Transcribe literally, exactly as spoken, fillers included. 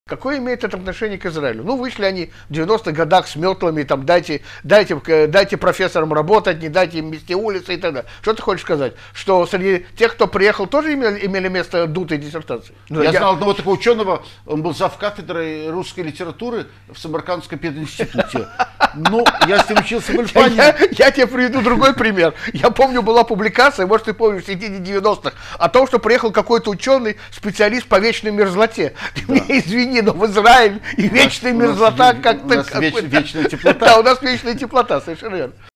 Какое имеет это отношение к Израилю? Ну, вышли они в девяностых годах с метлами, там, дайте, дайте, дайте профессорам работать, не дайте им мести улицы и так далее. Что ты хочешь сказать? Что среди тех, кто приехал, тоже имели, имели место дутые диссертации? Я, я знал одного такого ученого, он был завкафедрой русской литературы в Самаркандском пединституте. Ну, я с ним учился в Ильфане. Я, я, я тебе приведу другой пример. Я помню, была публикация, может, ты помнишь, в середине девяностых, о том, что приехал какой-то ученый, специалист по вечной мерзлоте. Ты да. Мне извини, но в Израиль и вечная мерзлота как-то... У нас веч, вечная теплота. Да, у нас вечная теплота, совершенно верно.